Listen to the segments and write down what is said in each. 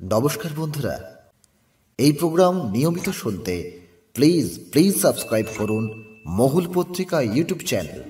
নমস্কার বন্ধুরা, এই প্রোগ্রাম নিয়মিত শুনতে প্লিজ সাবস্ক্রাইব করুন মহুল পত্রিকা ইউটিউব চ্যানেল।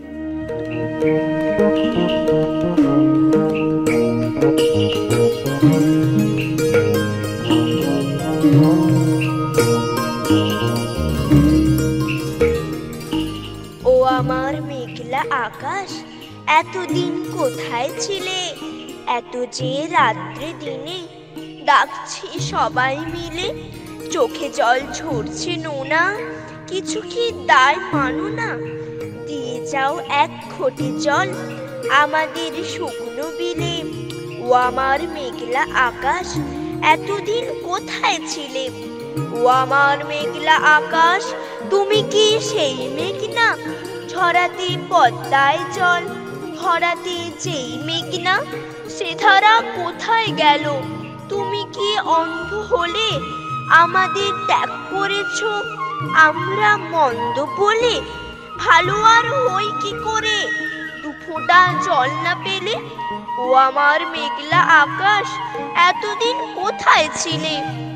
ও আমার মেঘলা আকাশ, এতদিন কোথায় ছিলে? এত যে রাত্রে দিনে ডাকছি সবাই মিলে, চোখে জল ঝরছে নোনা, কিছু কি দায় মানো না? দিয়ে যাও এক ঘটি জল আমাদের শুকনো বিলে। ও আমার মেঘলা আকাশ, এতদিন কোথায় ছিলে? ও আমার মেঘলা আকাশ, তুমি কি সেই মেঘ না? ঝরাতে পদ্মায় জল ভরাতে যেই মেঘ না, সে ধারা কোথায় গেল? তুমি কি অন্ধ হলে আমাদের ত্যাগ করেছ আমরা মন্দ বলে? ভালো আর হই কি করে দুফোঁটা জল না পেলে? ও আমার মেঘলা আকাশ, এতদিন কোথায় ছিলে?